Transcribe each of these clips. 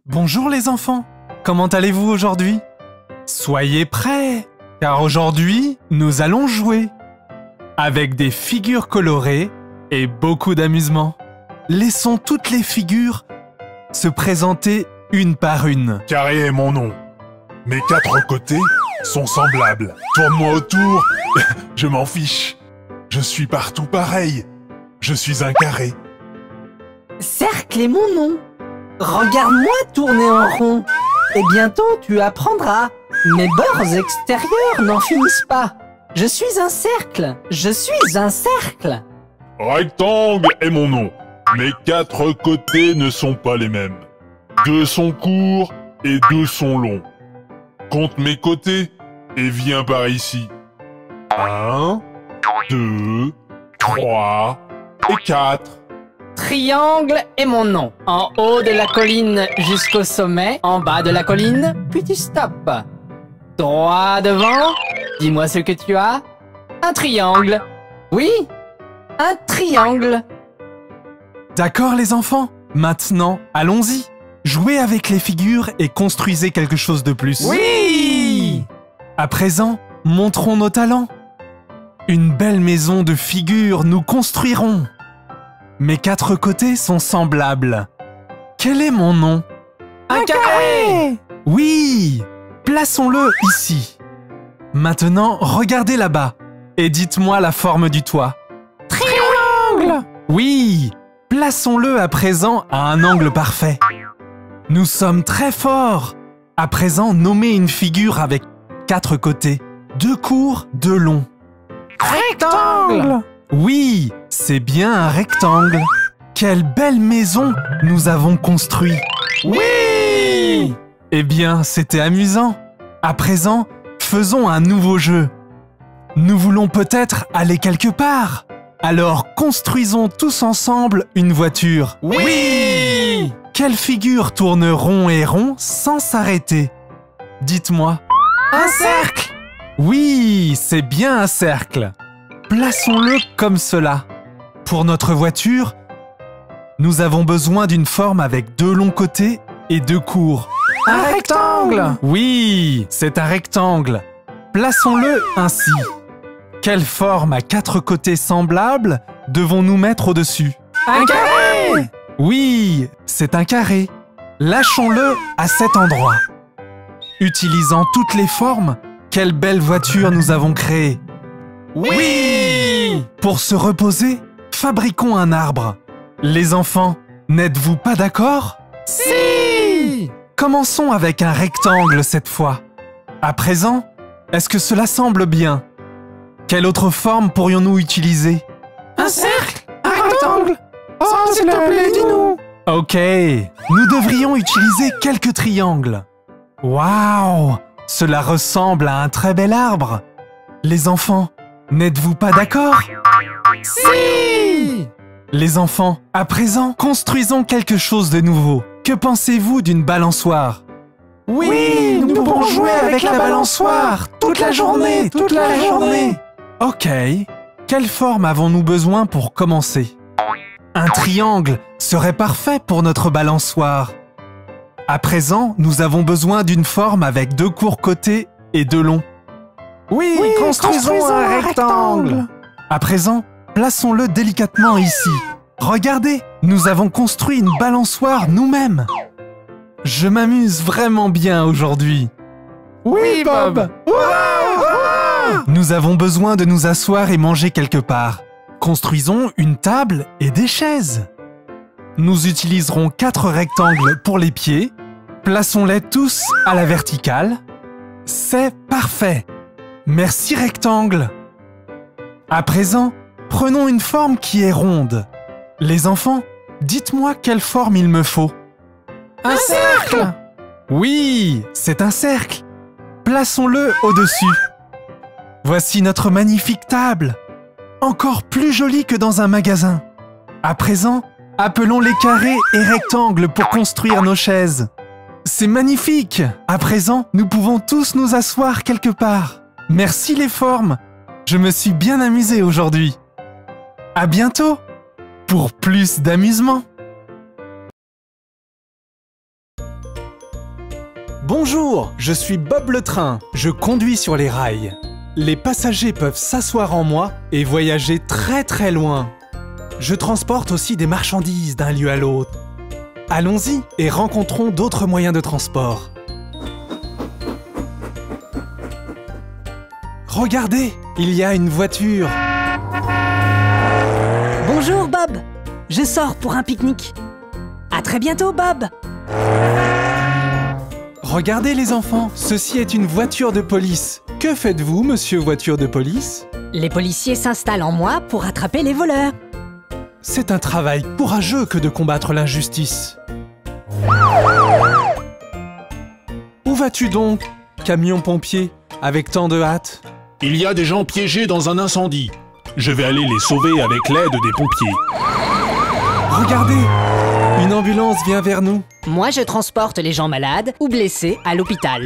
Bonjour les enfants, comment allez-vous aujourd'hui? Soyez prêts, car aujourd'hui, nous allons jouer avec des figures colorées et beaucoup d'amusement. Laissons toutes les figures se présenter une par une. Carré est mon nom. Mes quatre côtés sont semblables. Tourne-moi autour, je m'en fiche. Je suis partout pareil. Je suis un carré. Cercle est mon nom. Regarde-moi tourner en rond. Et bientôt tu apprendras. Mes bords extérieurs n'en finissent pas. Je suis un cercle. Je suis un cercle. Rectangle est mon nom. Mes quatre côtés ne sont pas les mêmes. Deux sont courts et deux sont longs. Compte mes côtés et viens par ici. 1, 2, 3 et 4. Triangle est mon nom. En haut de la colline jusqu'au sommet, en bas de la colline, puis tu stoppes. Droit devant, dis-moi ce que tu as. Un triangle. Oui, un triangle. D'accord les enfants? Maintenant, allons-y. Jouez avec les figures et construisez quelque chose de plus. Oui! À présent, montrons nos talents. Une belle maison de figures nous construirons. Mes quatre côtés sont semblables. Quel est mon nom? Un carré! Oui! Plaçons-le ici. Maintenant, regardez là-bas et dites-moi la forme du toit. Triangle! Oui! Plaçons-le à présent à un angle parfait. Nous sommes très forts. À présent, nommez une figure avec quatre côtés. Deux courts, deux longs. Rectangle! Oui, c'est bien un rectangle. Quelle belle maison nous avons construite. Oui! Eh bien, c'était amusant. À présent, faisons un nouveau jeu. Nous voulons peut-être aller quelque part. Alors, construisons tous ensemble une voiture. Oui! Quelle figure tourne rond et rond sans s'arrêter? Dites-moi. Un cercle! Oui, c'est bien un cercle. Plaçons-le comme cela. Pour notre voiture, nous avons besoin d'une forme avec deux longs côtés et deux courts. Un rectangle! Oui, c'est un rectangle. Plaçons-le ainsi. Quelle forme à quatre côtés semblables devons-nous mettre au-dessus? Un carré! Oui, c'est un carré. Lâchons-le à cet endroit. Utilisant toutes les formes, quelle belle voiture nous avons créée. Oui! Pour se reposer, fabriquons un arbre. Les enfants, n'êtes-vous pas d'accord? Si! Commençons avec un rectangle cette fois. À présent, est-ce que cela semble bien? Quelle autre forme pourrions-nous utiliser? Un cercle? Un rectangle? Oh, s'il te plaît, dis-nous! Ok, nous devrions utiliser quelques triangles. Waouh! Cela ressemble à un très bel arbre. Les enfants, n'êtes-vous pas d'accord? Si! Les enfants, à présent, construisons quelque chose de nouveau. Que pensez-vous d'une balançoire? Oui, nous pouvons jouer avec la balançoire toute la journée, toute la journée. Ok, quelle forme avons-nous besoin pour commencer? Un triangle serait parfait pour notre balançoire. À présent, nous avons besoin d'une forme avec deux courts côtés et deux longs. Oui, construisons un rectangle. À présent, plaçons-le délicatement ici. Regardez, nous avons construit une balançoire nous-mêmes. Je m'amuse vraiment bien aujourd'hui. Oui, Bob. Nous avons besoin de nous asseoir et manger quelque part. Construisons une table et des chaises. Nous utiliserons 4 rectangles pour les pieds. Plaçons-les tous à la verticale. C'est parfait. Merci rectangle. À présent, prenons une forme qui est ronde. Les enfants, dites-moi quelle forme il me faut. Un cercle! Oui, c'est un cercle. Plaçons-le au-dessus. Voici notre magnifique table. Encore plus jolie que dans un magasin. À présent, appelons les carrés et rectangles pour construire nos chaises. C'est magnifique! À présent, nous pouvons tous nous asseoir quelque part. Merci les formes. Je me suis bien amusé aujourd'hui. À bientôt pour plus d'amusement. Bonjour, je suis Bob le train. Je conduis sur les rails. Les passagers peuvent s'asseoir en moi et voyager très très loin. Je transporte aussi des marchandises d'un lieu à l'autre. Allons-y et rencontrons d'autres moyens de transport. Regardez, il y a une voiture. Bonjour Bob, je sors pour un pique-nique. À très bientôt Bob. Regardez les enfants, ceci est une voiture de police. Que faites-vous, monsieur voiture de police? Les policiers s'installent en moi pour attraper les voleurs. C'est un travail courageux que de combattre l'injustice. Où vas-tu donc, camion pompier, avec tant de hâte? Il y a des gens piégés dans un incendie. Je vais aller les sauver avec l'aide des pompiers. Regardez, une ambulance vient vers nous. Moi, je transporte les gens malades ou blessés à l'hôpital.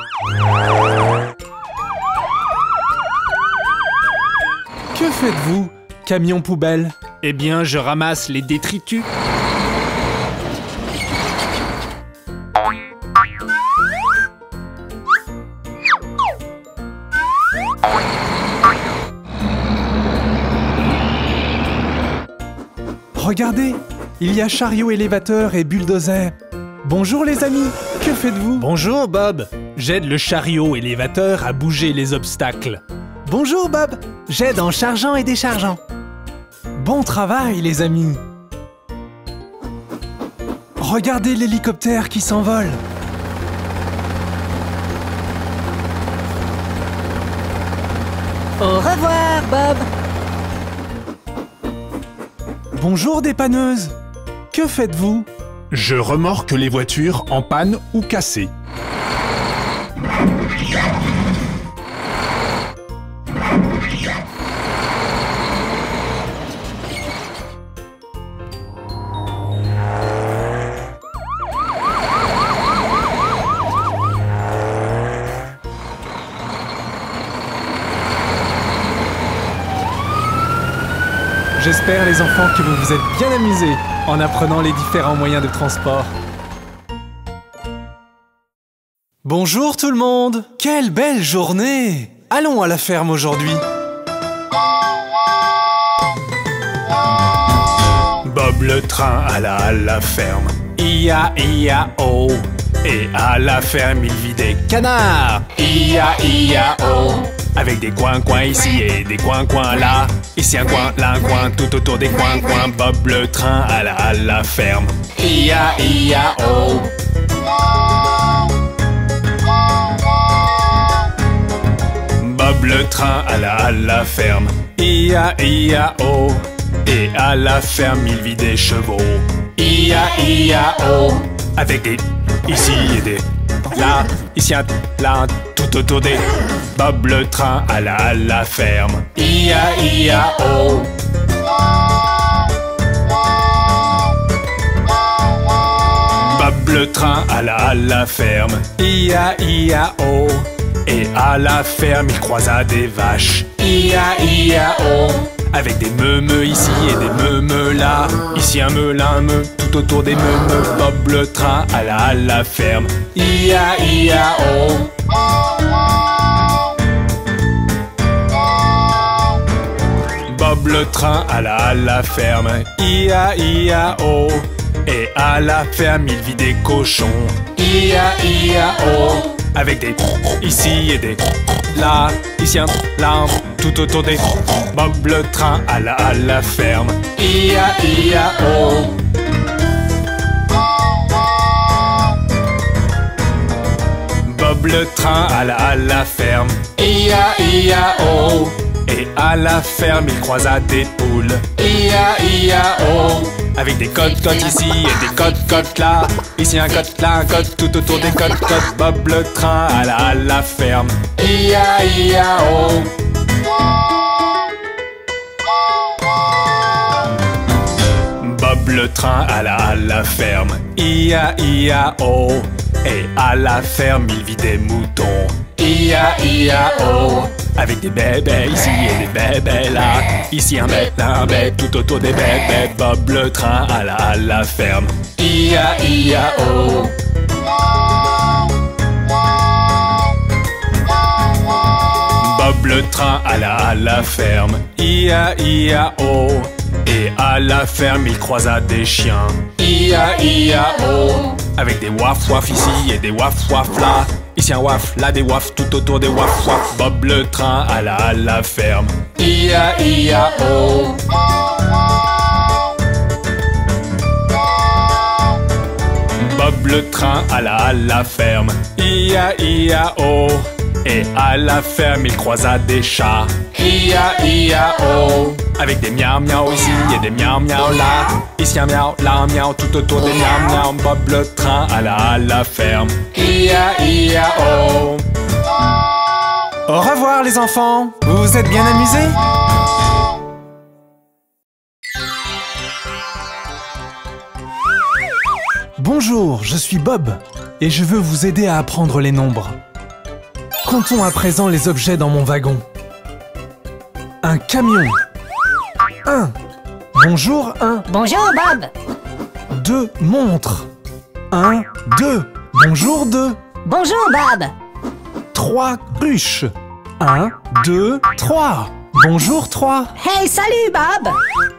Que faites-vous, camion poubelle? Eh bien, je ramasse les détritus. Regardez, il y a chariot élévateur et bulldozer. Bonjour les amis, que faites-vous? Bonjour Bob, j'aide le chariot élévateur à bouger les obstacles. Bonjour Bob, j'aide en chargeant et déchargeant. Bon travail les amis. Regardez l'hélicoptère qui s'envole. Au revoir Bob. Bonjour dépanneuse, que faites-vous? Je remorque les voitures en panne ou cassées. J'espère les enfants que vous vous êtes bien amusés en apprenant les différents moyens de transport. Bonjour tout le monde! Quelle belle journée! Allons à la ferme aujourd'hui. Bob le train alla à la ferme. I-A-I-A-O. Et à la ferme, il vit des canards. I-A-I-A-O. Avec des coins-coins ici et des coins-coins là. Ici un coin, là un coin, tout autour des coins-coins. Bob le train alla à la ferme. I-A-I-A-O. Bob le train alla à la ferme. I-A-I-A-O. Et à la ferme, il vit des chevaux. I-A-I-A-O. Avec des ici et des là, ici un là, tout autour des. Bob le train alla à la ferme. I-A-I-A-O. Bob le train alla à la ferme. I-A-I-A-O. Et à la ferme, il croisa des vaches. I-A-I-A-O. Avec des meumeux ici et des meumeux là. Ici un meu, là un meu, tout autour des meumeux. Bob le train alla à la ferme. I-A-I-A-O. Bob le train alla à la ferme. I-A-I-A-O. Et à la ferme, il vit des cochons. I-A-I-A-O. Avec des ici et des là, ici un là, tout autour des. Bob le train alla à la ferme. I-A-I-A-O. Bob le train alla à la ferme. I-A-I-A-O. Et à la ferme, il croisa des poules. I-A-I-A-O. Avec des cotes-cotes ici et des cotes-cotes là. Ici un cote, là un cote, tout autour des cotes-cotes. Bob le train alla à la ferme. I-A-I-A-O. Bob le train alla à la ferme. I-A-I-A-O. Et à la ferme, il vit des moutons. I-A-I-A-O. Avec des bébés ici et des bébés là. Ici un bébé, tout autour des bébés. Bob le train alla à la ferme. I-A-I-A-O. Bob le train alla à la ferme, I-A-I-A-O. Et à la ferme, il croisa des chiens, I-A-I-A-O. Avec des waf waf ici et des waf waf là. Ici un waf, là des waf, tout autour des waf waf. Bob le train alla à la ferme, I-A-I-A-O. Bob le train alla à la ferme, I-A-I-A-O. Et à la ferme, il croisa des chats, I-A-I-A-O. Avec des miaou miaou ici et des miaou miaou là. Ici un miaou, là un miaou, tout autour des miaou miaou. Bob le train alla à la ferme, I-A-I-A-O. Au revoir les enfants, vous vous êtes bien amusés? Bonjour, je suis Bob et je veux vous aider à apprendre les nombres. Comptons à présent les objets dans mon wagon. Un camion. 1. Bonjour 1. Bonjour Bob. 2 montres. 1, 2. Bonjour 2. Bonjour Bob. 3 cruches. 1, 2, 3. Bonjour 3. Hey, salut Bob.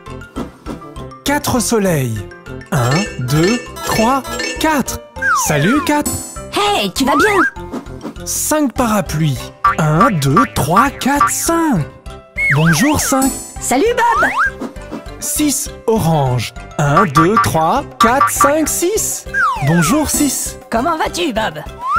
4 soleils. 1, 2, 3, 4. Salut 4. Hey, tu vas bien? 5 parapluies. 1, 2, 3, 4, 5. Bonjour 5. Salut Bob. 6 oranges. 1, 2, 3, 4, 5, 6. Bonjour 6. Comment vas-tu Bob?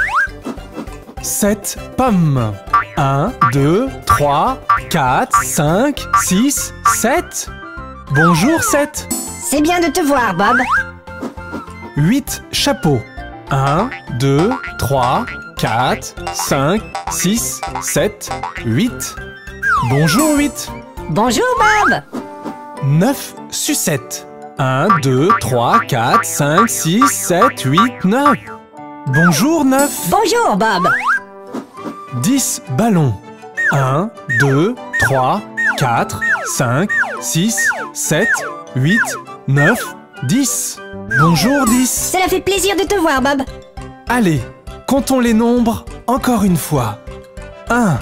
7 pommes. 1, 2, 3, 4, 5, 6, 7. Bonjour 7. C'est bien de te voir Bob. 8 chapeaux. 1, 2, 3, 4, 5, 6, 7, 8. Bonjour 8. Bonjour Bob. 9 sucettes. 1, 2, 3, 4, 5, 6, 7, 8, 9. Bonjour 9. Bonjour Bob. 10 ballons. 1, 2, 3, 4, 5, 6, 7, 8, 9, 10. Bonjour 10. Cela fait plaisir de te voir Bob. Allez, comptons les nombres encore une fois. 1,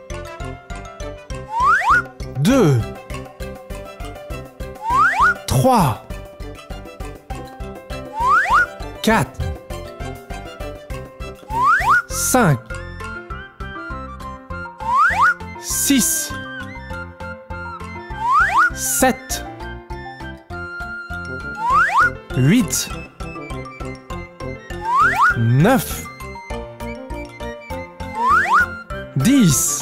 2, 3, 4, 5, 6, 7, 8, 9, 10.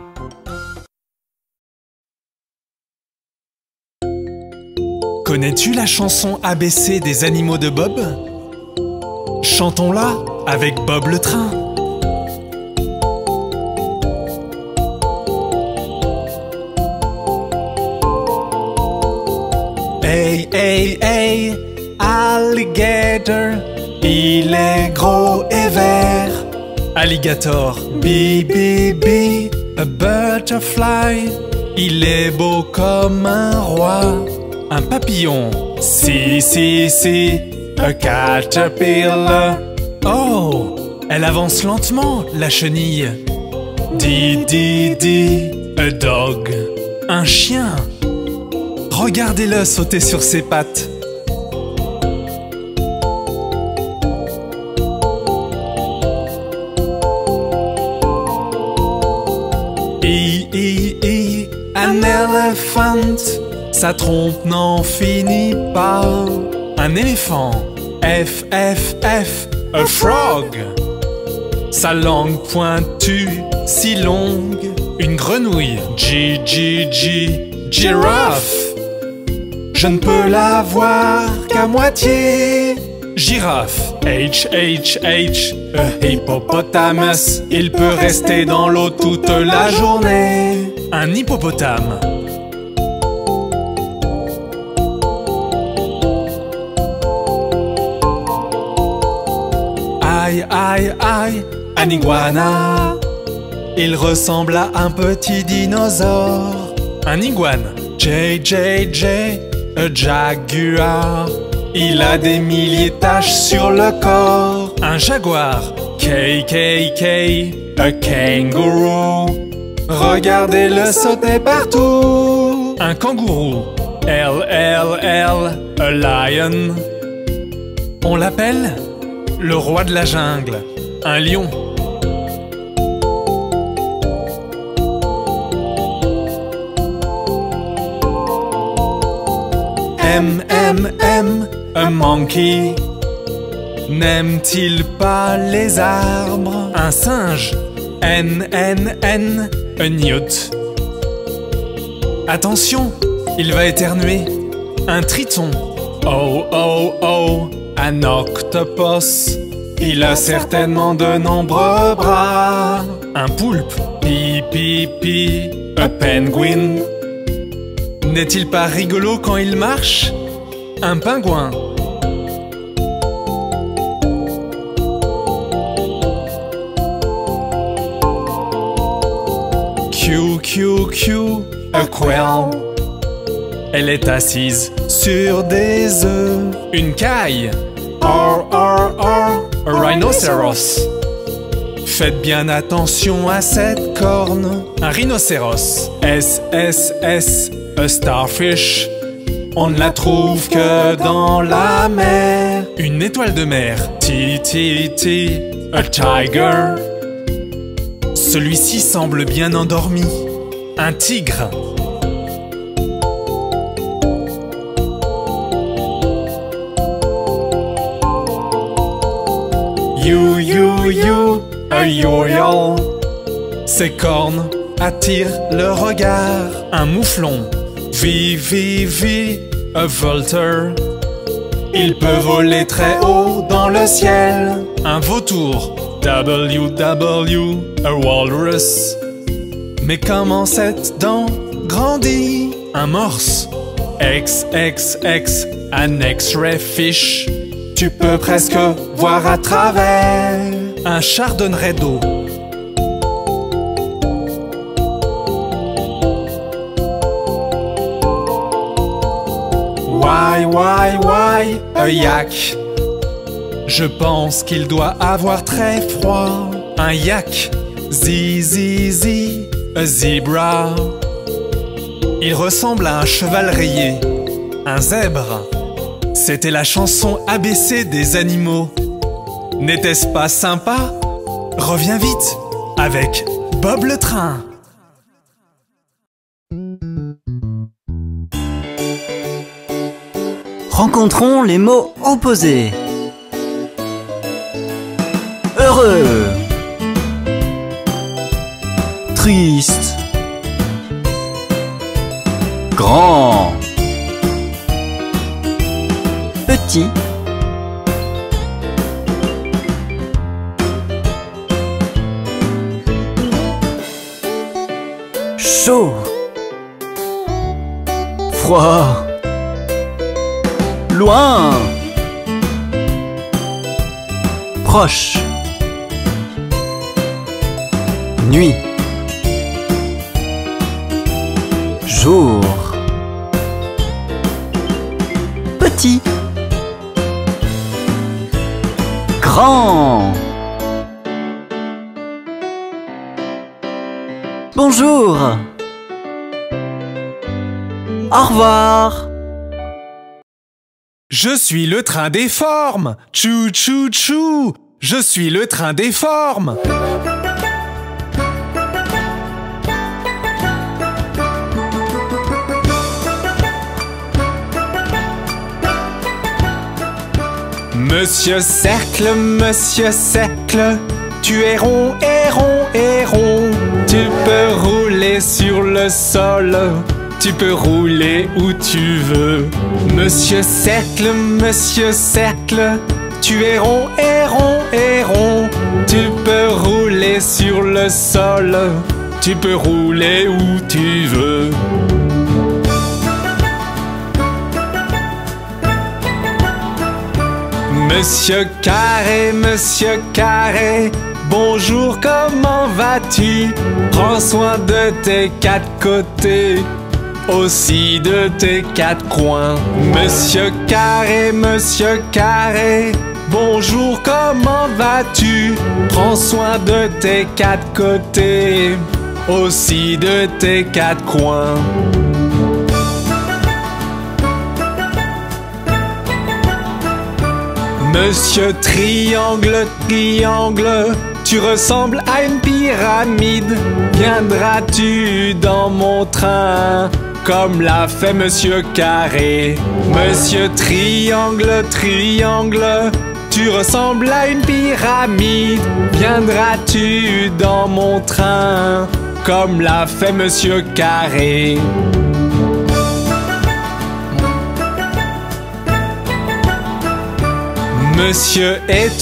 Connais-tu la chanson ABC des animaux de Bob? Chantons-la avec Bob le train. Hey, hey, hey, alligator, il est gros et vert. Alligator, bi, bi, bi, a butterfly, il est beau comme un roi. Un papillon, si, si, si, a caterpillar. Oh, elle avance lentement, la chenille. Di, di, di, a dog, un chien. Regardez-le sauter sur ses pattes. I, an elephant. Sa trompe n'en finit pas. Un éléphant. F, F, F, a frog. Sa langue pointue, si longue. Une grenouille. G, G, G, giraffe. Je ne peux la voir qu'à moitié. Girafe. H, H, H, a hippopotamus. Il peut rester dans l'eau toute la journée. Un hippopotame. Aïe, aïe, aïe, un iguana. Il ressemble à un petit dinosaure. Un iguane. J, J, J, a jaguar. Il a des milliers de taches sur le corps. Un jaguar. K, K, K, a kangaroo. Regardez-le sauter partout. Un kangourou. L, a lion. On l'appelle le roi de la jungle. Un lion. M, a monkey. N'aime-t-il pas les arbres? Un singe. N, a newt. Attention, il va éternuer. Un triton. Oh, un octopus. Il a certainement de nombreux bras. Un poulpe. Pi, a penguin. N'est-il pas rigolo quand il marche? Un pingouin. Q, a quail. Elle est assise sur des œufs. Une caille. R, a rhinoceros. Faites bien attention à cette corne. Un rhinocéros. S, a starfish. On ne la trouve que dans la mer. Une étoile de mer. T, a tiger. Celui-ci semble bien endormi. Un tigre. You, a yo-yo. Ses cornes attirent le regard. Un mouflon. V, a vulture. Il peut voler très haut dans le ciel. Un vautour. W, a walrus. Mais comment cette dent grandit? Un morse. X, an X-ray fish. Tu peux presque voir à travers. Un chardonneret d'eau. Y, a yak. Je pense qu'il doit avoir très froid. Un yak. Z, a zebra. Il ressemble à un cheval rayé. Un zèbre. C'était la chanson ABC des animaux. N'était-ce pas sympa? Reviens vite avec Bob le train. Rencontrons les mots opposés. Heureux. Triste. Grand. Petit. Chaud. Froid. Loin. Proche. Nuit. Jour. Petit. Grand. Bonjour. Au revoir. Je suis le train des formes. Tchou tchou tchou. Je suis le train des formes. Monsieur Cercle, tu es rond et rond et rond. Tu peux rouler sur le sol, tu peux rouler où tu veux. Monsieur Cercle, tu es rond et rond et rond. Tu peux rouler sur le sol, tu peux rouler où tu veux. Monsieur Carré, bonjour, comment vas-tu? Prends soin de tes quatre côtés, aussi de tes quatre coins. Monsieur Carré, bonjour, comment vas-tu? Prends soin de tes quatre côtés, aussi de tes quatre coins. Monsieur Triangle, Triangle, tu ressembles à une pyramide. Viendras-tu dans mon train comme l'a fait Monsieur Carré? Monsieur Triangle, Triangle, tu ressembles à une pyramide. Viendras-tu dans mon train comme l'a fait Monsieur Carré? Monsieur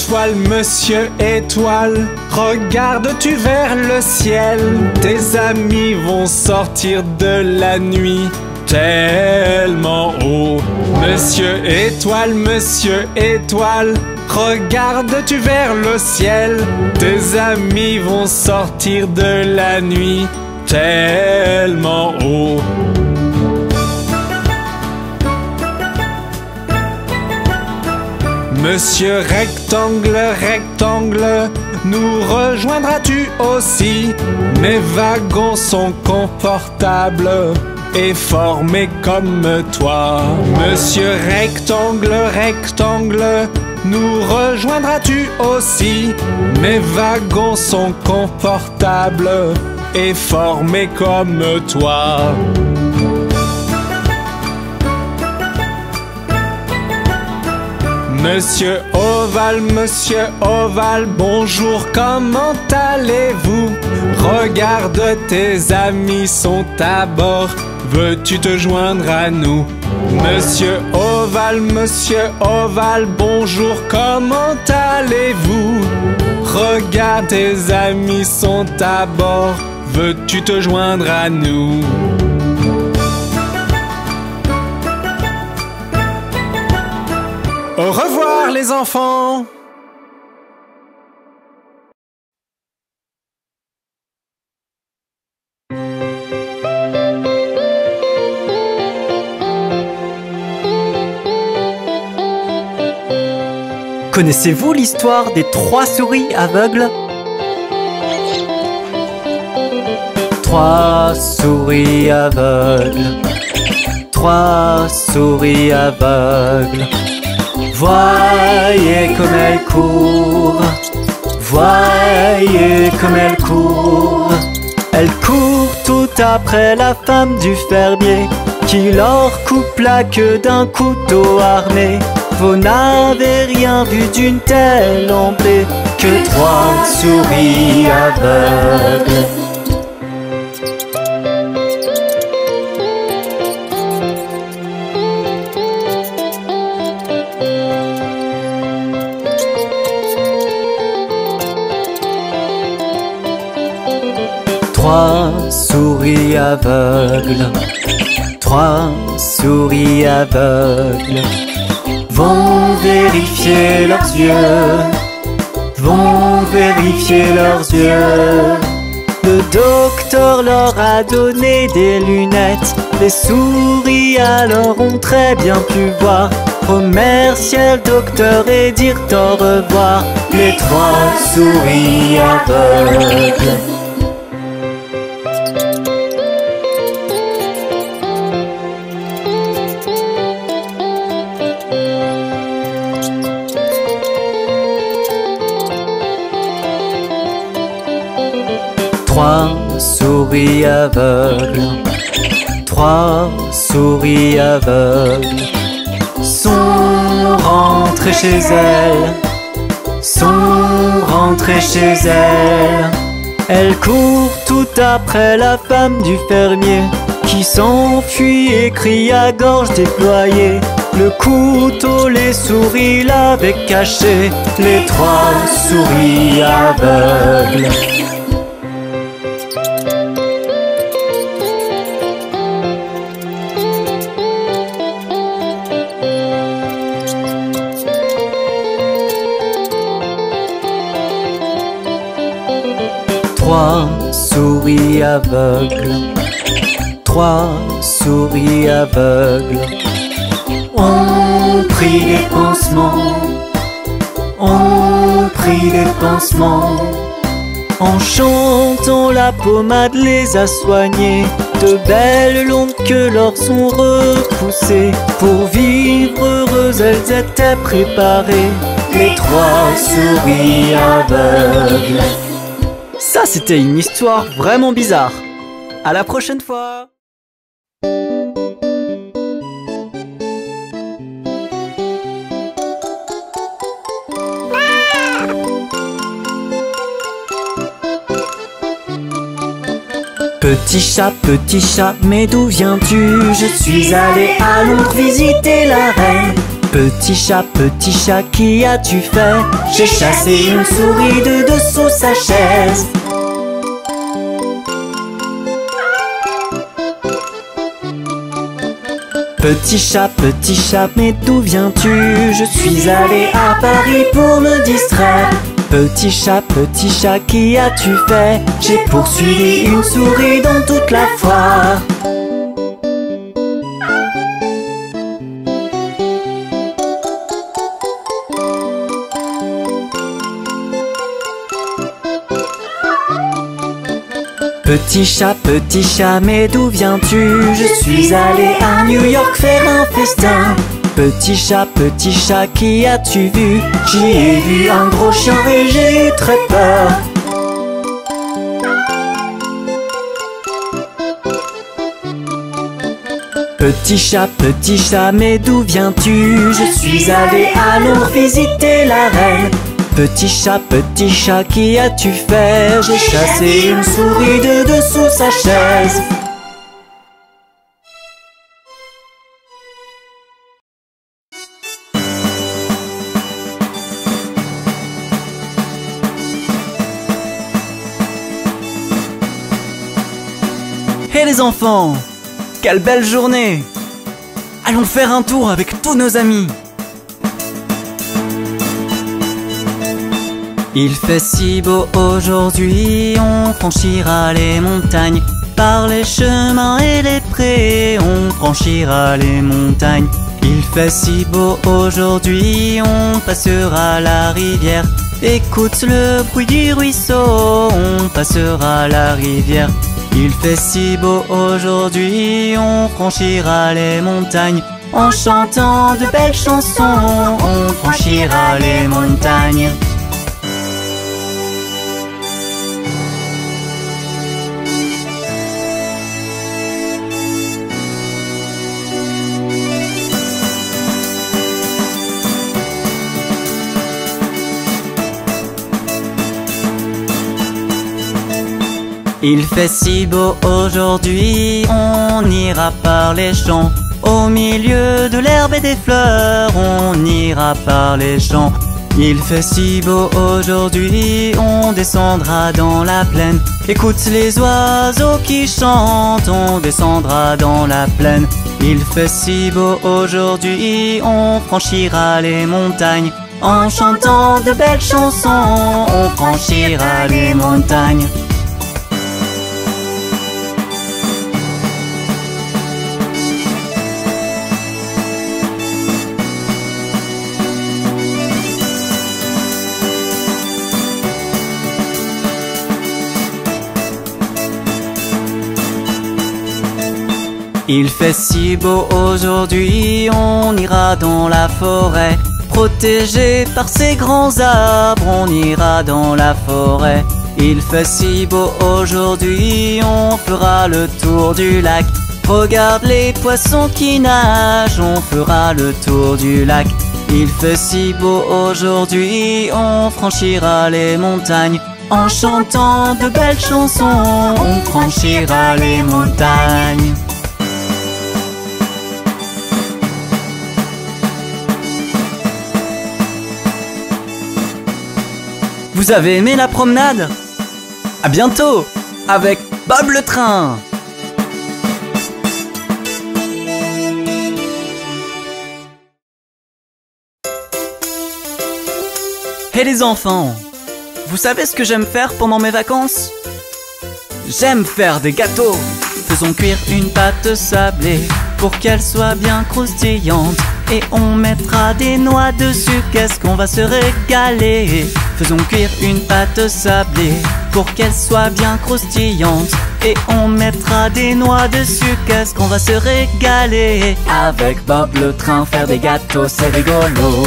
Étoile, regardes-tu vers le ciel? Tes amis vont sortir de la nuit tellement haut. Monsieur Étoile, regardes-tu vers le ciel? Tes amis vont sortir de la nuit tellement haut. Monsieur Rectangle, Rectangle, nous rejoindras-tu aussi? Mes wagons sont confortables et formés comme toi. Monsieur Rectangle, Rectangle, nous rejoindras-tu aussi? Mes wagons sont confortables et formés comme toi. Monsieur Ovale, bonjour, comment allez-vous? Regarde, tes amis sont à bord, veux-tu te joindre à nous? Monsieur Ovale, bonjour, comment allez-vous? Regarde, tes amis sont à bord, veux-tu te joindre à nous? Au revoir les enfants! Connaissez-vous l'histoire des 3 souris aveugles? 3 souris aveugles, 3 souris aveugles. Voyez comme elle court, voyez comme elle court. Elle court tout après la femme du fermier qui leur coupe la queue d'un couteau armé. Vous n'avez rien vu d'une telle emblée que 3 souris aveugles. 3 souris aveugles, 3 souris aveugles vont vérifier leurs yeux, vont vérifier leurs yeux. Le docteur leur a donné des lunettes, les souris alors ont très bien pu voir. Remercier le docteur et dire au revoir, les 3 souris aveugles. 3 souris aveugles, 3 souris aveugles sont rentrées chez elles, sont rentrées chez elles. Elles courent tout après la femme du fermier qui s'enfuit et crie à gorge déployée. Le couteau, les souris l'avaient caché, les 3 souris aveugles. 3 souris aveugles, 3 souris aveugles ont pris des pansements, ont pris des pansements. En chantant, la pommade les a soignées. De belles longues queues leur sont repoussées. Pour vivre heureuses, elles étaient préparées. Les 3 souris aveugles. Ça, c'était une histoire vraiment bizarre. À la prochaine fois. Petit chat, mais d'où viens-tu? Je suis allé à Londres visiter la reine. Petit chat, qui as-tu fait? J'ai chassé une souris de dessous sa chaise. Petit chat, mais d'où viens-tu? Je suis allé à Paris pour me distraire. Petit chat, qui as-tu fait? J'ai poursuivi une souris dans toute la foire. Petit chat, mais d'où viens-tu? Je suis allé à New York faire un festin. Petit chat, qui as-tu vu? J'y ai vu un gros chien et j'ai eu très peur. Petit chat, mais d'où viens-tu? Je suis allé à Londres visiter la reine. Petit chat, qui as-tu fait? J'ai chassé une souris de dessous sa chaise. Hé les enfants! Quelle belle journée! Allons faire un tour avec tous nos amis! Il fait si beau aujourd'hui, on franchira les montagnes. Par les chemins et les prés, on franchira les montagnes. Il fait si beau aujourd'hui, on passera la rivière. Écoute le bruit du ruisseau, on passera la rivière. Il fait si beau aujourd'hui, on franchira les montagnes. En chantant de belles chansons, on franchira les montagnes. Il fait si beau aujourd'hui, on ira par les champs. Au milieu de l'herbe et des fleurs, on ira par les champs. Il fait si beau aujourd'hui, on descendra dans la plaine. Écoute les oiseaux qui chantent, on descendra dans la plaine. Il fait si beau aujourd'hui, on franchira les montagnes. En chantant de belles chansons, on franchira les montagnes. Il fait si beau aujourd'hui, on ira dans la forêt. Protégé par ces grands arbres, on ira dans la forêt. Il fait si beau aujourd'hui, on fera le tour du lac. Regarde les poissons qui nagent, on fera le tour du lac. Il fait si beau aujourd'hui, on franchira les montagnes. En chantant de belles chansons, on franchira les montagnes. Vous avez aimé la promenade? À bientôt avec Bob le train. Hey les enfants, vous savez ce que j'aime faire pendant mes vacances? J'aime faire des gâteaux. Faisons cuire une pâte sablée pour qu'elle soit bien croustillante. et on mettra des noix dessus. Qu'est-ce qu'on va se régaler. Faisons cuire une pâte sablée pour qu'elle soit bien croustillante, et on mettra des noix dessus. Qu'est-ce qu'on va se régaler. Avec Bob le train, faire des gâteaux, c'est rigolo.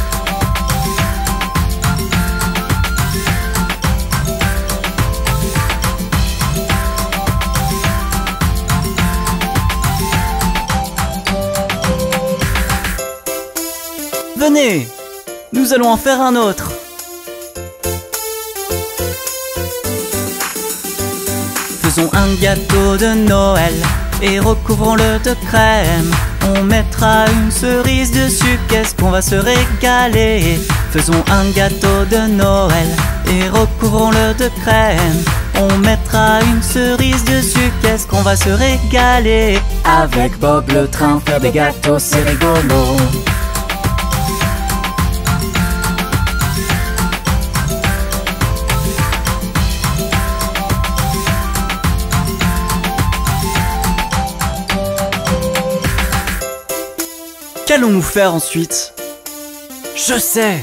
Venez, nous allons en faire un autre. Faisons un gâteau de Noël et recouvrons-le de crème. On mettra une cerise dessus. Qu'est-ce qu'on va se régaler. Faisons un gâteau de Noël et recouvrons-le de crème. On mettra une cerise dessus. Qu'est-ce qu'on va se régaler. Avec Bob le train, faire des gâteaux, c'est rigolo. Qu'allons-nous faire ensuite? Je sais!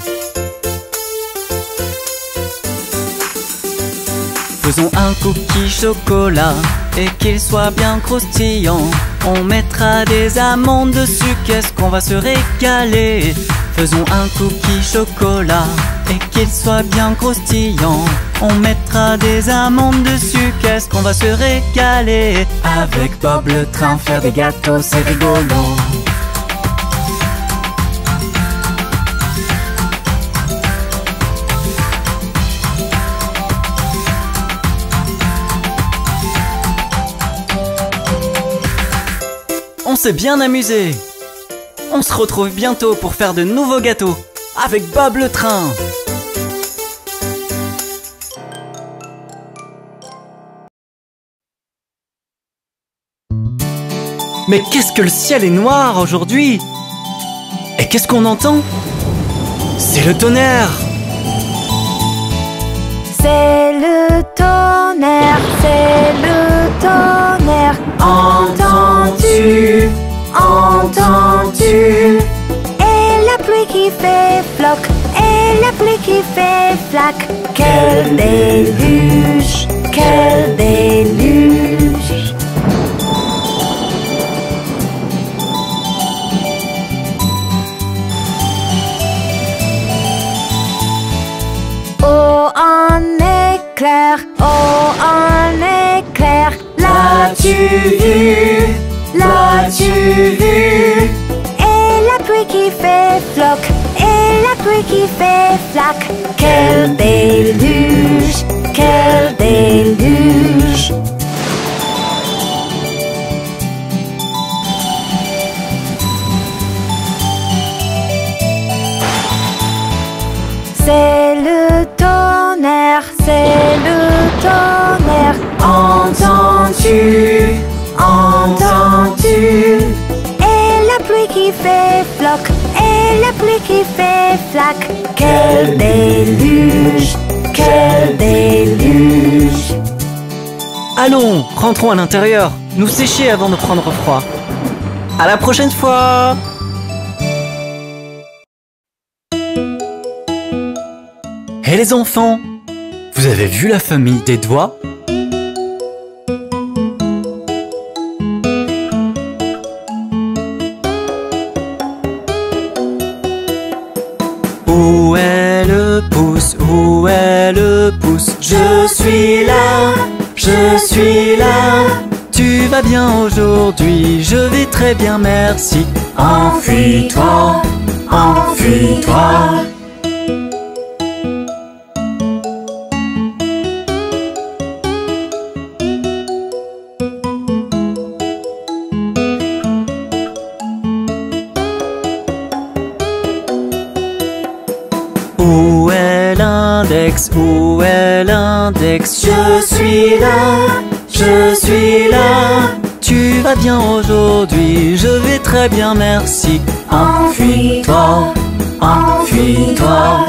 Faisons un cookie chocolat et qu'il soit bien croustillant. On mettra des amandes dessus. Qu'est-ce qu'on va se régaler. Faisons un cookie chocolat et qu'il soit bien croustillant. On mettra des amandes dessus. Qu'est-ce qu'on va se régaler. Avec Bob le train, faire des gâteaux, c'est rigolo. On s'est bien amusé. On se retrouve bientôt pour faire de nouveaux gâteaux avec Bob le train. Mais qu'est-ce que le ciel est noir aujourd'hui. Et qu'est-ce qu'on entend? C'est le tonnerre. C'est le tonnerre, c'est le tonnerre. Entends-tu, entends-tu? Et la pluie qui fait floc, et la pluie qui fait flac. Quel déluge, quel déluge. Oh, un éclair, oh, un éclair. L'as-tu vu, l'as-tu vu? Et la pluie qui fait floc, et la pluie qui fait flac. Quel déluge, quel déluge. C'est le tonnerre, c'est le tonnerre. Entends-tu, entends-tu? Et la pluie qui fait floc, et la pluie qui fait flac. Quel déluge, quel déluge. Allons, rentrons à l'intérieur, nous sécher avant de prendre froid. À la prochaine fois. Hé les enfants, vous avez vu la famille des doigts? Où est le pouce? Où est le pouce? Je suis là, je suis là. Tu vas bien aujourd'hui? Je vais très bien, merci. Enfuis-toi, enfuis-toi. Où est l'index? Où est l'index? Je suis là, je suis là. Tu vas bien aujourd'hui? Je vais très bien, merci. Enfuis-toi, enfuis-toi.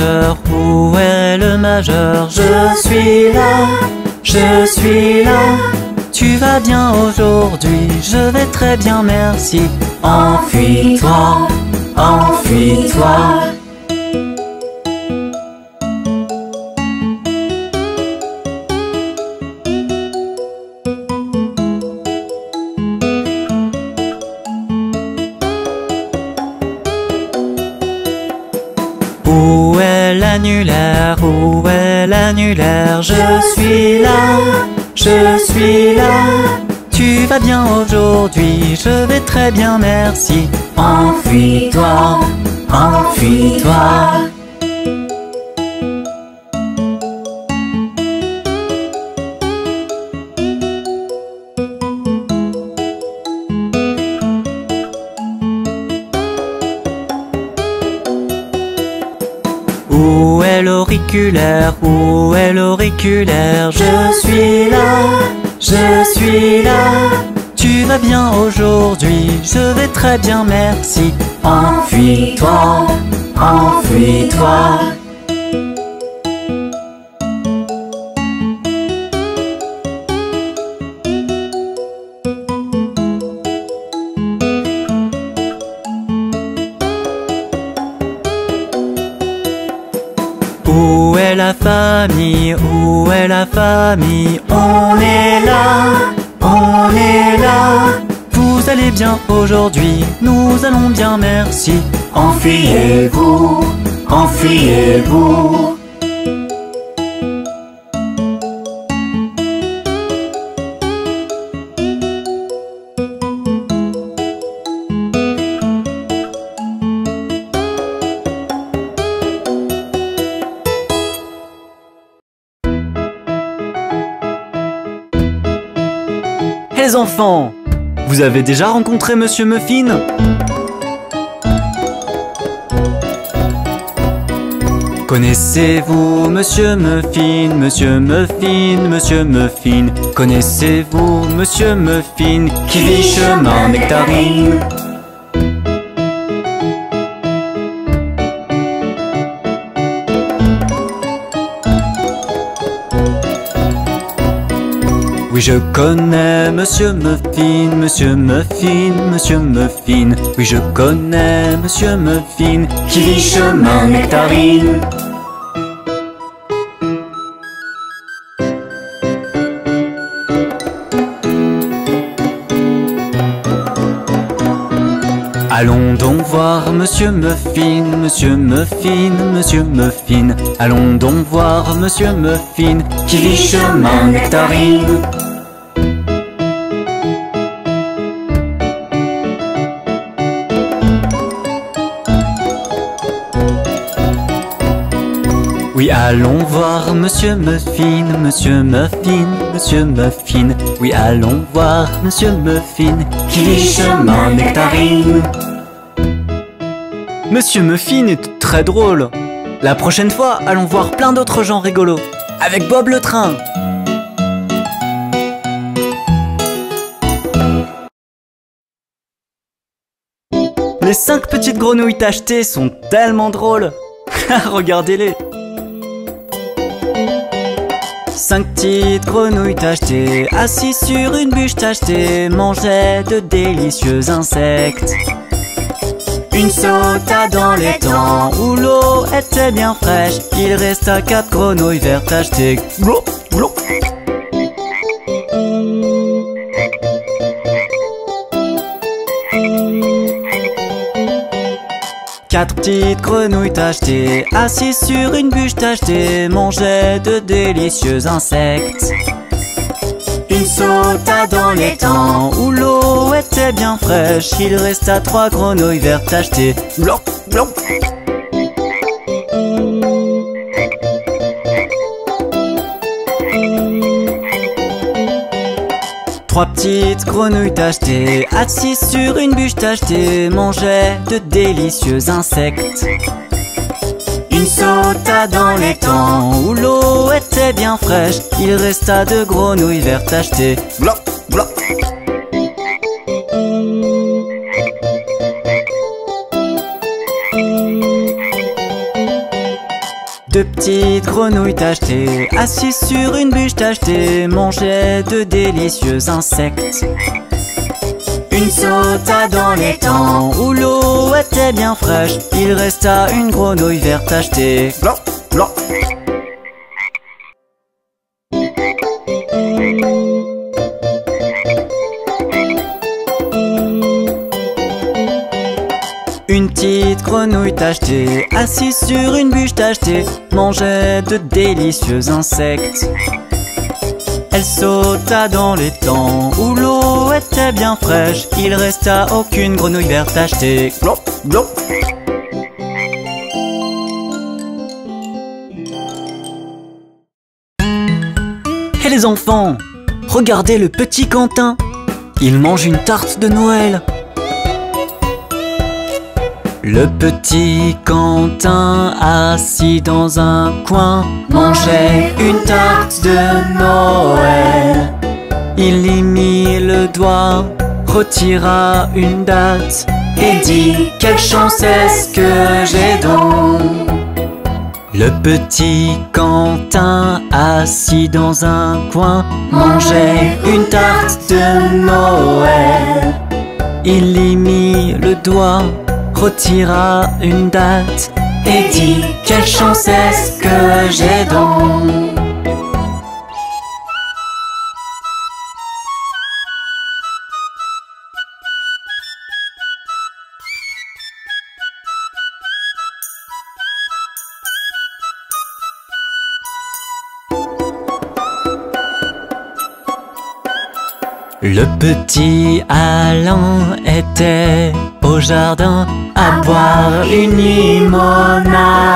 majeur? Où est le majeur? Je suis là, je suis là. Tu vas bien aujourd'hui? Je vais très bien, merci. Enfuis-toi, enfuis-toi. Où est l'annulaire? Où est l'annulaire? Je suis là, je suis là. Tu vas bien aujourd'hui? Je vais très bien, merci. Enfuis-toi, enfuis-toi. Où est l'auriculaire? Où est l'auriculaire? Je suis là, je suis là. Tu vas bien aujourd'hui? Je vais très bien, merci. Enfuis-toi, enfuis-toi. Où est la famille? Où est la famille? On est là, on est là. Vous allez bien aujourd'hui? Nous allons bien, merci. Enfuyez-vous, enfuyez-vous. Les enfants, vous avez déjà rencontré Monsieur Muffin? Connaissez-vous Monsieur Muffin, Monsieur Muffin, Monsieur Muffin? Connaissez-vous Monsieur Muffin qui vit chemin Nectarine? Oui, je connais Monsieur Muffin, Monsieur Muffin, Monsieur Muffin. Oui, je connais Monsieur Muffin qui vit chemin Nectarine. Allons donc voir Monsieur Muffin, Monsieur Muffin, Monsieur Muffin. Allons donc voir Monsieur Muffin qui vit chemin Nectarine. Oui, allons voir Monsieur Muffin, Monsieur Muffin, Monsieur Muffin. Oui, allons voir Monsieur Muffin qui vit chemin Nectarine. Monsieur Muffin est très drôle. La prochaine fois, allons voir plein d'autres gens rigolos. Avec Bob le train. Les 5 petites grenouilles tachetées sont tellement drôles. Regardez-les. 5 petites grenouilles tachetées, assises sur une bûche tachetée, mangeaient de délicieux insectes. Une sauta dans l'étang où l'eau était bien fraîche. Il resta 4 grenouilles vertes tachetées. Glou, glou. Quatre petites grenouilles tachetées, assises sur une bûche tachetée, mangeaient de délicieux insectes. Une sauta dans l'étang où l'eau était bien fraîche. Il resta 3 grenouilles vertes tachetées. Glop, glop. Trois petites grenouilles tachetées, assises sur une bûche tachetée, mangeaient de délicieux insectes. Une sauta dans l'étang où l'eau était bien fraîche. Il resta 2 grenouilles vertes tachetées. Glop, glop. Deux petites grenouilles tachetées, assises sur une bûche tachetée, mangeaient de délicieux insectes. Une sauta dans l'étang où l'eau était bien fraîche. Il resta une grenouille verte tachetée. Blanc, blanc. Une petite grenouille tachetée, assise sur une bûche tachetée, mangeait de délicieux insectes. Elle sauta dans l'étang où l'eau était bien fraîche. Il resta aucune grenouille verte tachetée. Blop, blop. Hé les enfants, regardez le petit Quentin. Il mange une tarte de Noël. Le petit Quentin, assis dans un coin, mangeait une tarte de Noël. Il y mit le doigt, retira une date et dit: quelle chance est-ce que j'ai donc. Le petit Quentin, assis dans un coin, mangeait une tarte de Noël. Il y mit le doigt, retira une date et dit: quelle chance est-ce que j'ai donc. Le petit Alain était au jardin à boire une limonade.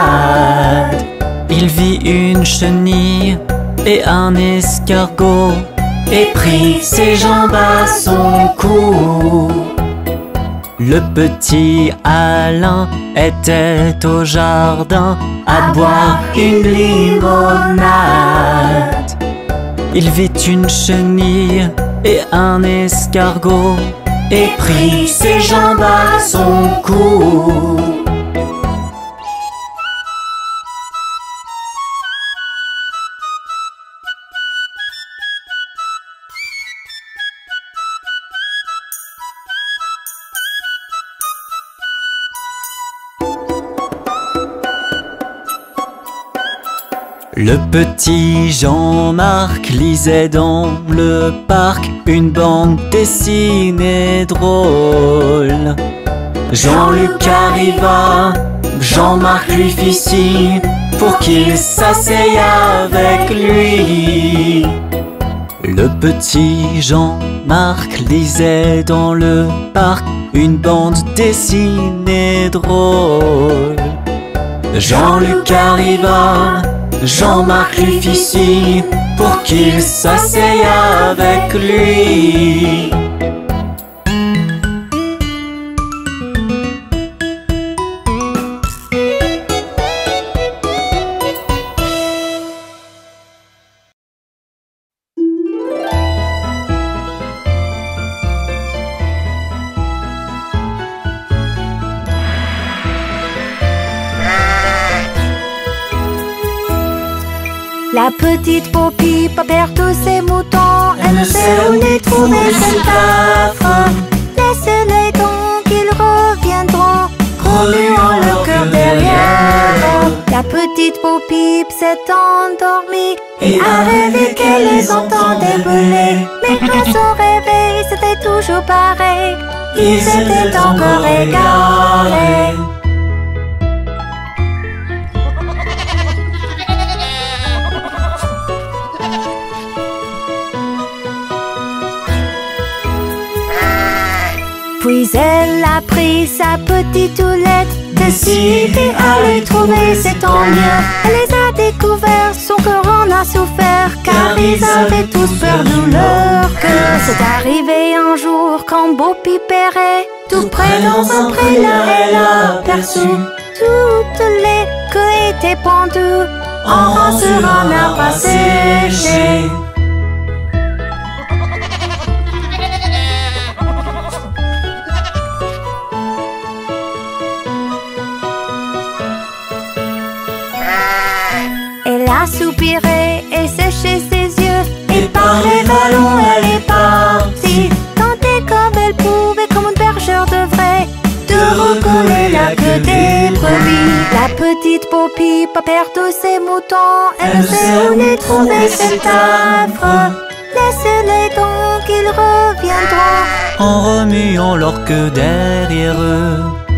Il vit une chenille et un escargot et prit ses jambes à son cou. Le petit Alain était au jardin à boire une limonade. Il vit une chenille et un escargot et prit ses jambes à son cou. Le petit Jean-Marc lisait dans le parc une bande dessinée drôle. Jean-Luc arriva, Jean-Marc lui fit signe pour qu'il s'asseye avec lui. Le petit Jean-Marc lisait dans le parc une bande dessinée drôle. Jean-Luc arriva, Jean-Marc lui fit signe pour qu'il s'asseye avec lui. La petite Poppy perd tous ses moutons. Elle ne sait où les trouver, cet affreux. Laissez-les donc, ils reviendront, remuant leur cœur derrière. La petite Poppy s'est endormie et a rêvé qu'elle les entendait brûler. Mais à son réveil, c'était toujours pareil. Ils étaient encore égarés. Puis elle a pris sa petite houlette, décidée à les trouver, c'est tant mieux. Elle les a découverts, son cœur en a souffert, car ils avaient tous perdu leur cœur. C'est arrivé un jour quand Poppy pérait, tout près dans un pré là elle a aperçu toutes les queues étaient pendues en rang sur un arbre à sécher. Elle a soupiré et séché ses yeux. Et par les vallons elle est partie. Tenter comme elle pouvait, comme un bergeur devrait, de recoller la queue des brebis. La petite Poppy, pas perd tous ses moutons. Elle ne sait où les trouver, c'est affreux. Laisse-les donc, ils reviendront en remuant leur queue derrière eux.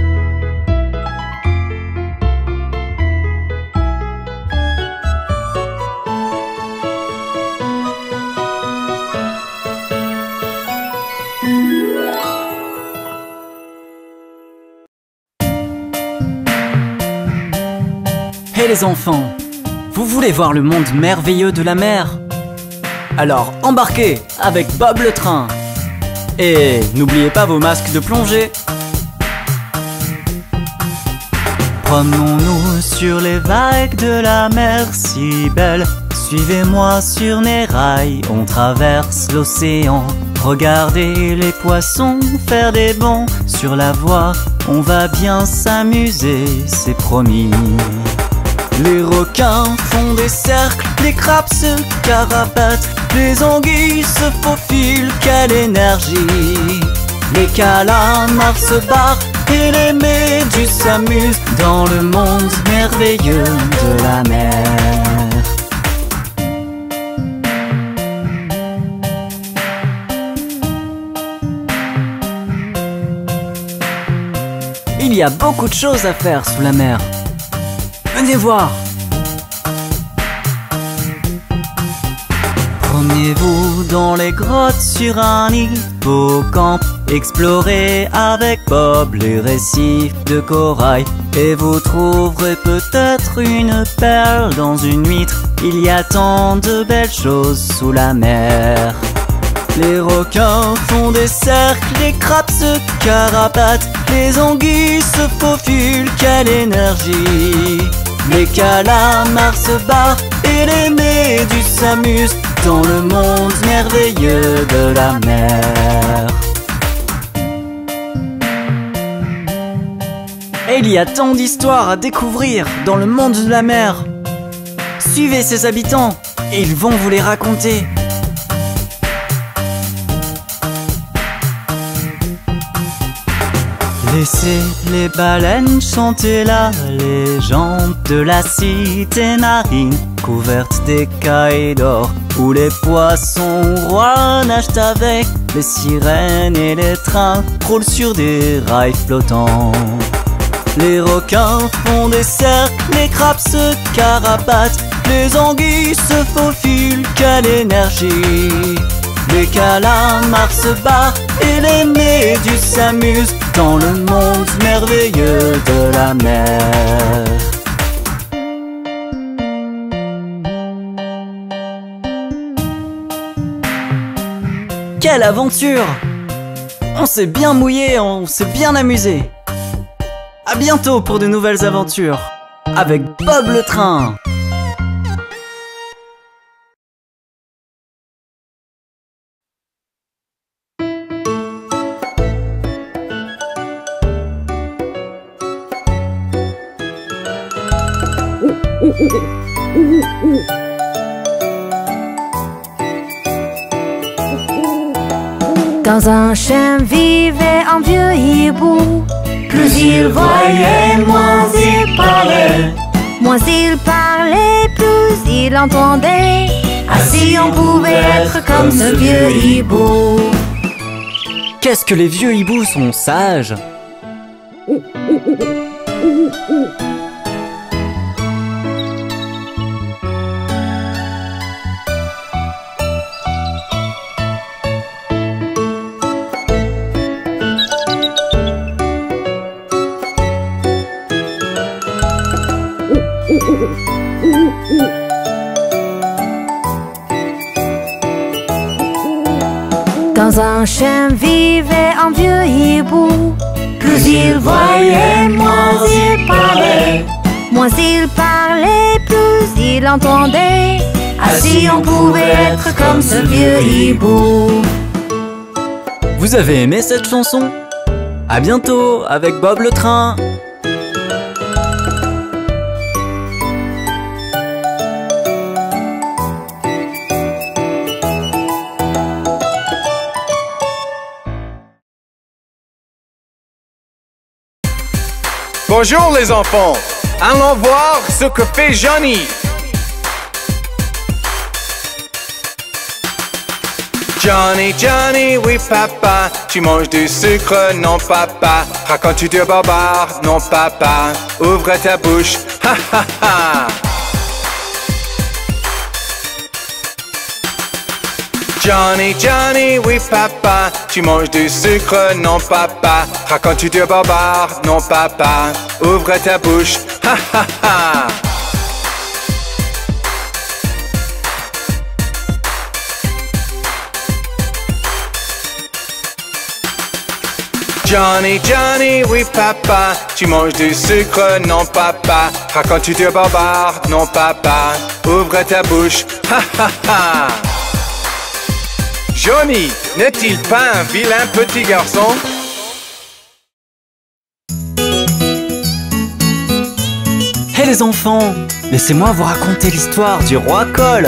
Hé les enfants, vous voulez voir le monde merveilleux de la mer? Alors embarquez avec Bob le train. Et n'oubliez pas vos masques de plongée. Promenons-nous sur les vagues de la mer si belle. Suivez-moi sur mes rails, on traverse l'océan. Regardez les poissons faire des bonds sur la voie. On va bien s'amuser, c'est promis. Les requins font des cercles, les crabes se carapatent, les anguilles se faufilent, quelle énergie! Les calamars se barrent et les méduses s'amusent dans le monde merveilleux de la mer. Il y a beaucoup de choses à faire sous la mer. Venez voir! Promenez-vous dans les grottes sur un hippocampe. Explorez avec Bob les récifs de corail. Et vous trouverez peut-être une perle dans une huître. Il y a tant de belles choses sous la mer. Les requins font des cercles, les crabes se carapatent, les anguilles se faufilent, quelle énergie! Les calamars se barrent et les méduses s'amusent dans le monde merveilleux de la mer. Et il y a tant d'histoires à découvrir dans le monde de la mer. Suivez ses habitants et ils vont vous les raconter. Laissez les baleines chanter la légende de la cité marine couverte d'écailles d'or, où les poissons rois nagent avec les sirènes et les trains roulent sur des rails flottants. Les requins font des cercles, les crabes se carapatent, les anguilles se faufilent, quelle énergie! Les calamars se barrent et les méduses s'amusent dans le monde merveilleux de la mer. Quelle aventure! On s'est bien mouillé, on s'est bien amusé. À bientôt pour de nouvelles aventures avec Bob le train. Dans un chêne vivait un vieux hibou. Plus il voyait, moins il parlait. Moins il parlait, plus il entendait. Ainsi on pouvait être comme ce vieux hibou. Qu'est-ce que les vieux hiboux sont sages! Dans un chêne vivait un vieux hibou. Plus il voyait, moins il parlait. Moins il parlait, plus il entendait. Ainsi on pouvait être comme ce vieux hibou. Vous avez aimé cette chanson? À bientôt avec Bob le train. Bonjour les enfants. Allons voir ce que fait Johnny. Johnny, Johnny, oui papa, tu manges du sucre, non papa. Racontes-tu de barbare, non papa. Ouvre ta bouche, ha ha ha. Johnny, Johnny, oui papa, tu manges du sucre, non papa. Racontes-tu de barbare, non papa. Ouvre ta bouche, ha ha ha. Johnny, Johnny, oui papa, tu manges du sucre, non papa. Racontes-tu de barbare, non papa. Ouvre ta bouche, ha ha ha. Johnny, n'est-il pas un vilain petit garçon? Hé les enfants, laissez-moi vous raconter l'histoire du roi Cole.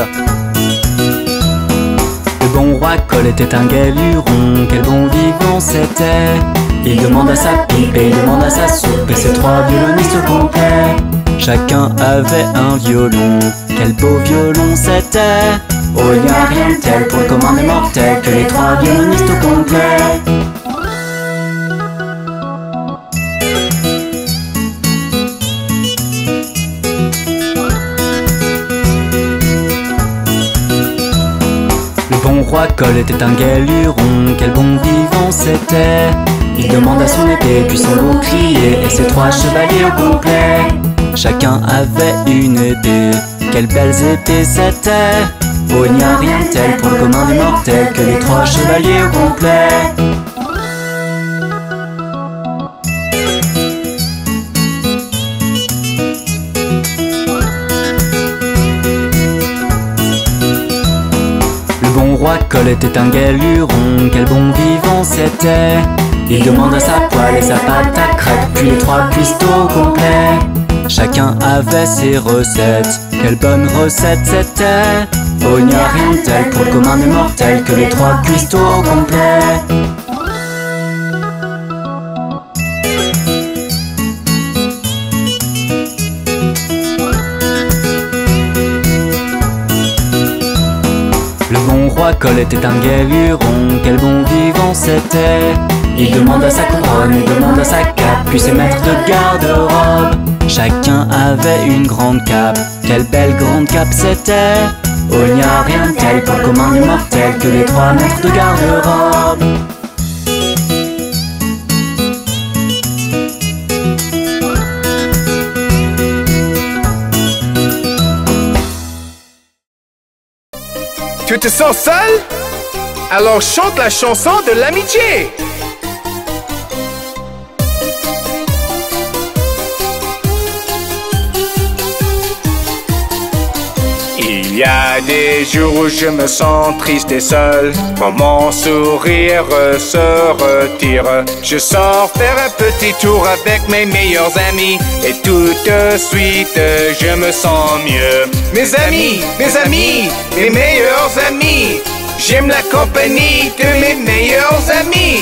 Le bon roi Cole était un gai luron, quel bon vivant c'était. Il demande à sa pipe et il demande à sa soupe, et ses trois violonistes complets. Chacun avait un violon, quel beau violon c'était. Oh, il n'y a rien de tel pour le commun des mortels que les trois violonistes au complet. Le bon roi Cole était un gai luron, quel bon vivant c'était. Il demande à son épée, puis son bouclier, et ses trois chevaliers au complet. Chacun avait une épée, quelles belles épées c'était. Oh, il n'y a rien de tel pour le commun des mortels que les trois chevaliers au complet. Le bon roi Cole était un gai luron, quel bon vivant c'était. Il demande à sa poêle et sa pâte à crêpes, puis les trois cuistots au complet. Chacun avait ses recettes, quelle bonne recette c'était. Oh, il n'y a rien de tel pour le commun des mortels que les trois cuistots au complet. Le bon roi Cole était un gai luron, quel bon vivant c'était. Il demande à sa couronne, il demande à sa cape, puis ses maîtres de garde-robe. Chacun avait une grande cape, quelle belle grande cape c'était. Oh, il n'y a rien de tel pour le commun des mortels que les trois maîtres de garde-robe. Tu te sens seul? Alors chante la chanson de l'amitié. Il y a des jours où je me sens triste et seul, quand mon sourire se retire. Je sors faire un petit tour avec mes meilleurs amis, et tout de suite je me sens mieux. Mes amis, mes meilleurs amis, j'aime la compagnie de mes meilleurs amis.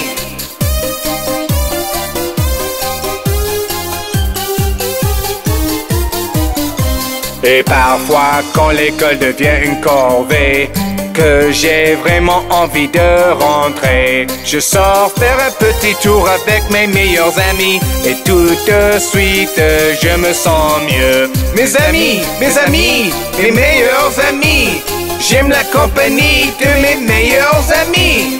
Et parfois quand l'école devient une corvée, que j'ai vraiment envie de rentrer, je sors faire un petit tour avec mes meilleurs amis, et tout de suite je me sens mieux. Mes amis, mes meilleurs amis, j'aime la compagnie de mes meilleurs amis.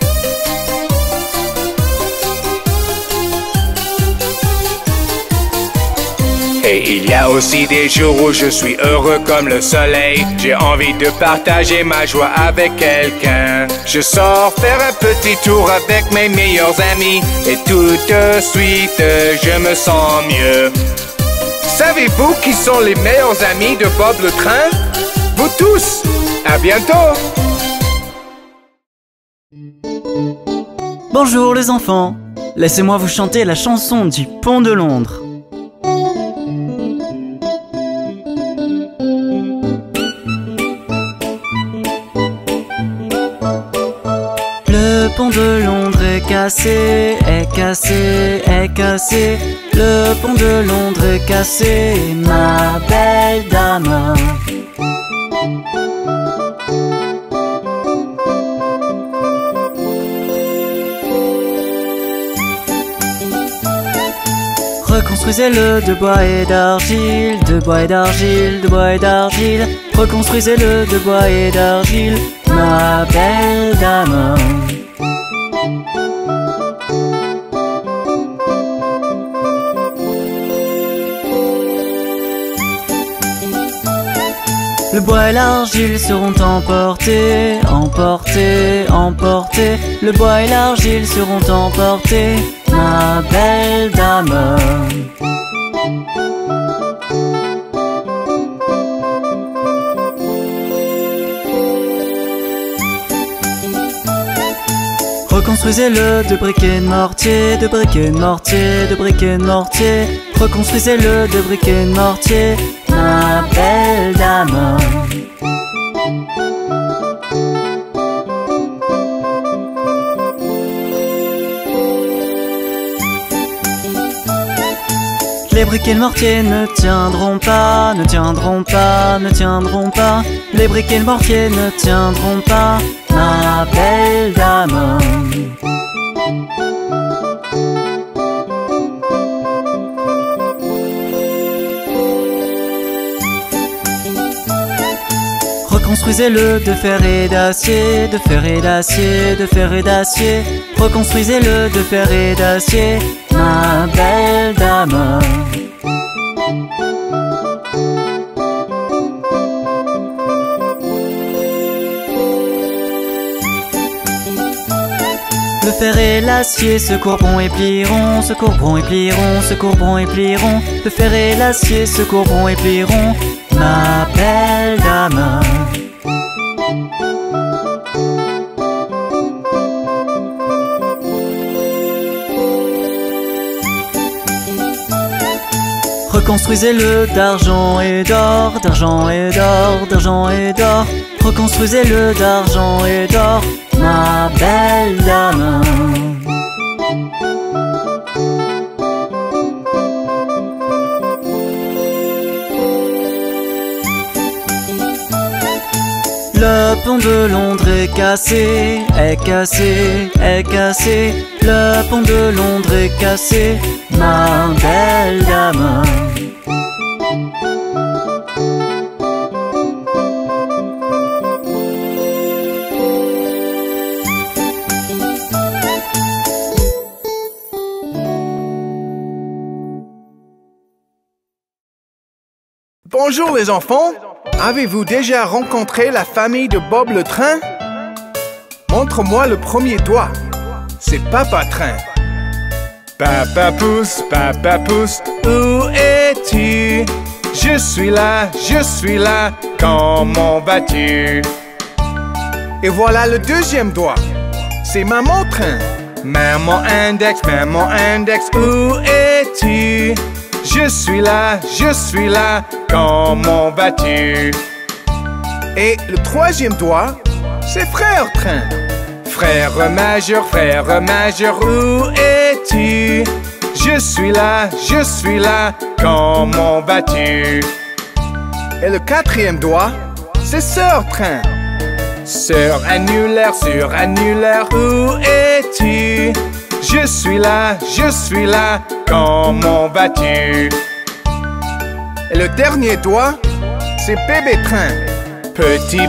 Et il y a aussi des jours où je suis heureux comme le soleil. J'ai envie de partager ma joie avec quelqu'un. Je sors faire un petit tour avec mes meilleurs amis, et tout de suite je me sens mieux. Savez-vous qui sont les meilleurs amis de Bob le train? Vous tous! À bientôt! Bonjour les enfants, laissez-moi vous chanter la chanson du Pont de Londres. Le pont de Londres est cassé, est cassé, est cassé. Le pont de Londres est cassé, ma belle dame. Reconstruisez-le de bois et d'argile, de bois et d'argile, de bois et d'argile. Reconstruisez-le de bois et d'argile, ma belle dame. Le bois et l'argile seront emportés, emportés, emportés. Le bois et l'argile seront emportés, ma belle dame. Reconstruisez-le de briquets de mortier, de briquets de mortier, de briquets de mortier. Reconstruisez-le de briquets de mortier, ma belle dame. Les briquets de mortier ne tiendront pas, ne tiendront pas, ne tiendront pas. Les briquets de mortier ne tiendront pas, ma belle dame. Reconstruisez-le de fer et d'acier, de fer et d'acier, de fer et d'acier. Reconstruisez-le de fer et d'acier, ma belle dame. Le fer et l'acier se courberont et plieront, se courberont et plieront, se courberont et plieront. Le fer et l'acier se courberont et plieront, ma belle dame. Reconstruisez-le d'argent et d'or, d'argent et d'or, d'argent et d'or. Reconstruisez-le d'argent et d'or, ma belle dame. Le pont de Londres est cassé, est cassé, est cassé. Le pont de Londres est cassé, ma belle dame. Bonjour les enfants, avez-vous déjà rencontré la famille de Bob le Train? Montre-moi le premier doigt, c'est Papa Train. Papa Pouce, où es-tu? Je suis là, comment vas-tu? Et voilà le deuxième doigt, c'est Maman Train. Maman Index, où es-tu? Je suis là, comment vas-tu? Et le troisième doigt, c'est Frère Train. Frère majeur, où es-tu? Je suis là, comment vas-tu? Et le quatrième doigt, c'est Sœur Train. Sœur annulaire, où es-tu? Je suis là, comment vas-tu? Et le dernier doigt, c'est Bébé Train. Petit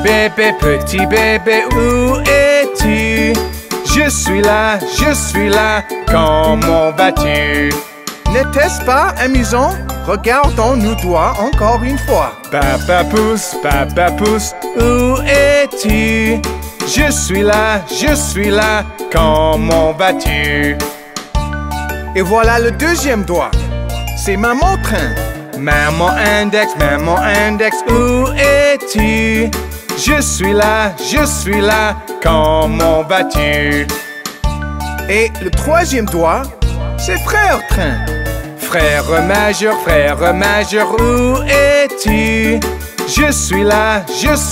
bébé, où es-tu? Je suis là, comment vas-tu? N'était-ce pas amusant? Regardons nos doigts encore une fois. Papa Pouce, où es-tu? Je suis là, comment vas-tu? Et voilà le deuxième doigt, c'est Maman Train. Maman Index, où es-tu? Je suis là, comment vas-tu? Et le troisième doigt, c'est Frère Train. Frère majeur, où es-tu? Je suis là,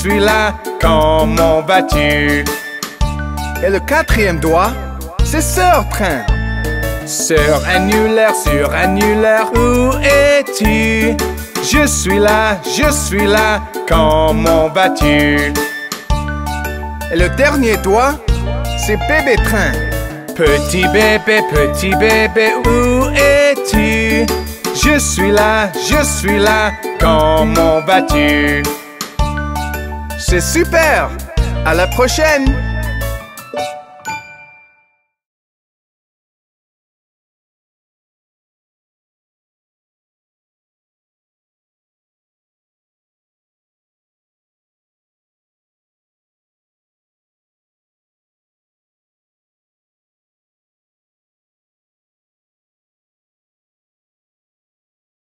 comment vas-tu? Et le quatrième doigt, c'est Sœur Train. Sœur annulaire, où es-tu? Je suis là, comment vas-tu? Et le dernier doigt, c'est bébé train. Petit bébé, où es-tu? Je suis là, comment vas-tu? C'est super! À la prochaine!